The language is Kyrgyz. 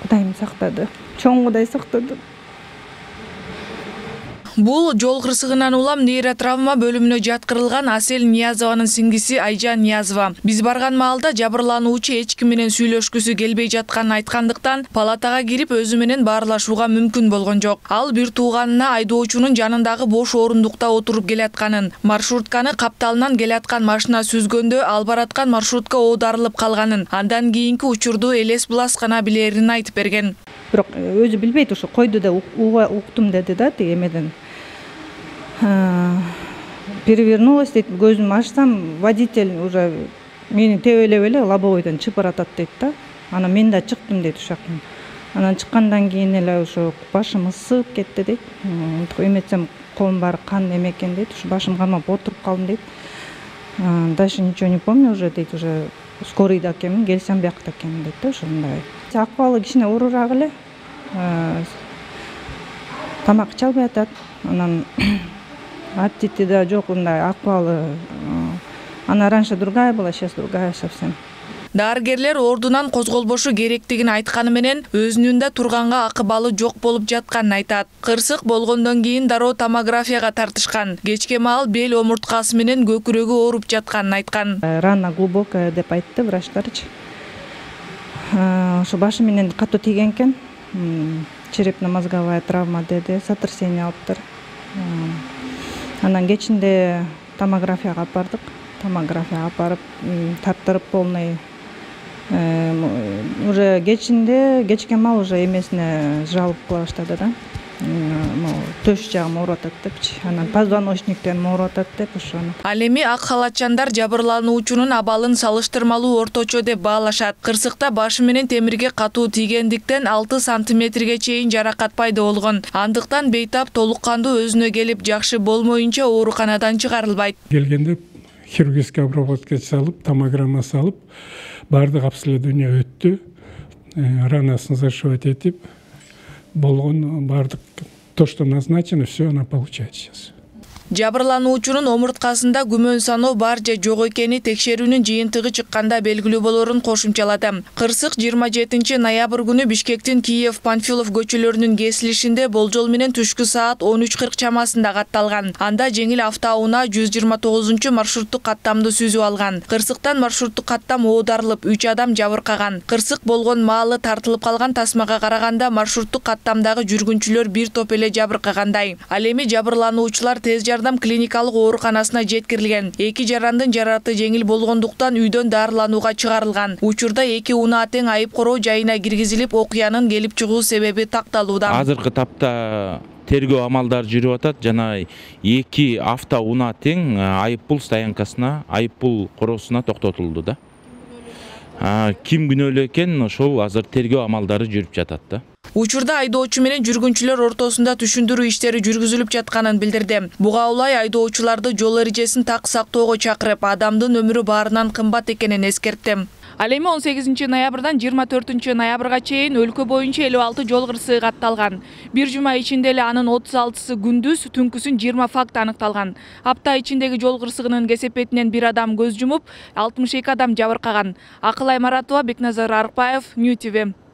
Кудайым сактады. Чоң Кудай сактады. Бул жол кырсыгынан улам нейротравма бөлүмүнө жаткырылган Асел Ниязованын сиңдиси Айжан Ниязова. Биз барган маалда жабырлануучу эч ким менен сүйлөшкүсү келбей жатканын айткандыктан палатага кирип өзү менен баарлашууга мүмкүн болгон жок. Ал бир тууганына айдоочунун жанындагы бош орундукта отуруп келатканын, маршрутканы капталынан келаткан машина сүзгөндө ал бараткан маршрутка оодарылып калганын, андан кийинки учурду элес булас гана билерин айтып берген. Бирок өзү билбейт, ошо койду да уктум деди да тиги эмеден. Перевернулась дейт, көзүмдү ачсам, водитель уже мени тебелеп эле лобовойдон чыпыратат дейт да. Анан мен да чыктым дейт ушактан. Анан чыккандан кийин эле ошо башым ысып кетти дейт. Эметсем колум баары кан эме экен дейт. Ушу башым кармап отуруп калдым дейт. Дальше ничего не помню уже дейт, уже скорыйда экенмин, келсем биякта экенмин дейт да, ошондой. Акыбалы кичине оорураак эле. Тамак иче албай атат. Анан аппетити да жок, мындай акыбалы. Она раньше другая была, сейчас другая совсем. Дарыгерлер ордунан козголбошу керектигин айтканы менен өзүнүн да турганга акыбалы жок болуп жатканын айтат. Кырсык болгондон кийин дароо томографияга тартышкан. Кечке маал бел омурткасы менен көкүрөгү ооруп жатканын айткан. Рана глубокая деп айтты врачтарчы. Ошо башы менен катуу тийген экен. Черепно-мозговая травма деди, сотрясение алыптыр. Анан кечинде томографияга апардык. Томографияга апарып, тарттырып полный. Уже кечке маал уже эмесине жалып кыла баштады да. Төш жагым ооруп атат депчи. Анан позвоночниктен ооруп атат деп ошону. Ал эми ак халатчандар жабырлануучунун абалын салыштырмалуу орточо деп баалашат. Кырсыкта башы менен темирге катуу тийгендиктен 6 сантиметрге чейин жаракат пайда болгон. Андыктан бейтап толук кандуу өзүнө келип жакшы болмоюнча ооруканадан чыгарылбайт. Келгенде хирургическая обработка салып, томограмма салып, бардык обследование өттү. Ранасын зашивать этип болгон бардык то, что назначено, все она получает сейчас. Жабырлануучунун омурткасында күмөн саноо бар же жок экени текшерүүнүн жыйынтыгы чыкканда белгилүү болорун кошумчалады. Кырсык 27 ноябрь күнү Бишкектин Киев-Панфилов көчөлөрүнүн кесилишинде болжол менен түшкү саат 13:40 чамасында катталган. Анда жеңил автоунаа 129 маршруттук каттамды сүзүп алган. Кырсыктан маршруттук каттам оодарылып, 3 адам жабыркаган. Кырсык болгон маалы тартылып калган тасмага караганда маршруттук каттамдагы жүргүнчүлөр бир топ эле жабыркагандай. Ал эми жабырлануучулар тез жардам клиникалык ооруканасына жеткирилген. Эки жарандын жараты жеңил болгондуктан үйдөн дарыланууга чыгарылган. Учурда эки унаа тең айып короо жайына киргизилип, окуянын келип чыгуу себеби такталууда. Азыркы тапта тергөө амалдары жүрүп атат. Жана эки автоунаа тең айып пул стоянкасына, айып пул короосуна токтотулду да. Ким күнөөлүү экен, ошол азыр тергөө амалдары жүрүп жатат да. Учурда айдоочу менен жүргүнчүлөр ортосунда түшүндүрүү иштери жүргүзүлүп жатканын билдирди. Буга улай айдоочуларды жол эрежесин так сактоого чакырып, адамдын өмүрү баарынан кымбат экенин эскертти. Ал эми 18 ноябрдан 24 ноябрга чейин өлкө боюнча 56 жол кырсыгы катталган. Бир жума ичинде эле анын 36сы күндүз, түнкүсүн 20 факт аныкталган. Апта ичиндеги жол кырсыгынын кесепетинен бир адам көз жумуп, 62 адам жабыркаган. Акылай Маратова, Бекназар Арыкбаев, Нью ТВ.